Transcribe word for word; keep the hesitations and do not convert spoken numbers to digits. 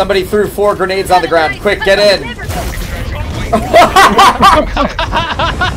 Somebody threw four grenades on the ground. Quick, get in.